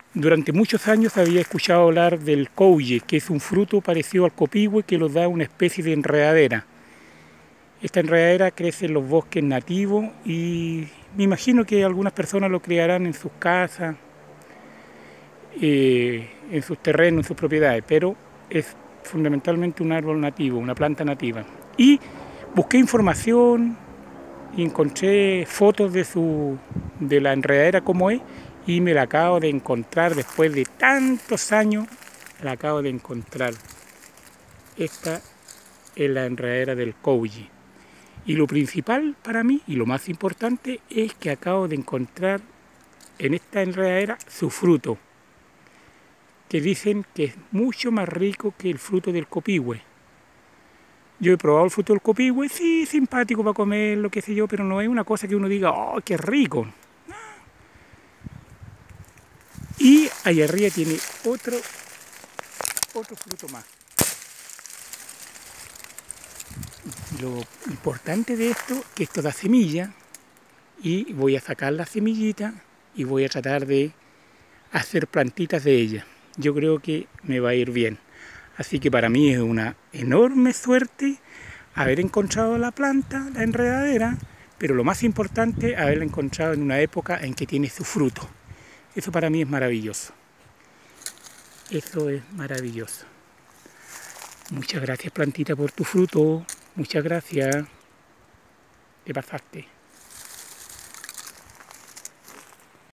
Durante muchos años había escuchado hablar del couye, que es un fruto parecido al copihue que lo da una especie de enredadera. Esta enredadera crece en los bosques nativos y me imagino que algunas personas lo criarán en sus casas, en sus terrenos, en sus propiedades, pero es fundamentalmente un árbol nativo, una planta nativa. Y busqué información y encontré fotos de la enredadera como es, y me la acabo de encontrar después de tantos años, la acabo de encontrar. Esta es la enredadera del couye. Y lo principal para mí, y lo más importante, es que acabo de encontrar en esta enredadera su fruto, que dicen que es mucho más rico que el fruto del copihue. Yo he probado el fruto del copihue, sí, simpático para comer, lo que sé yo, pero no es una cosa que uno diga, oh, qué rico. Y allá arriba tiene otro fruto más. Lo importante de esto, que esto da semilla, y voy a sacar la semillita y voy a tratar de hacer plantitas de ella. Yo creo que me va a ir bien. Así que para mí es una enorme suerte haber encontrado la planta, la enredadera, pero lo más importante, haberla encontrado en una época en que tiene su fruto. Eso para mí es maravilloso. Eso es maravilloso. Muchas gracias, plantita, por tu fruto. Muchas gracias. Te pasaste.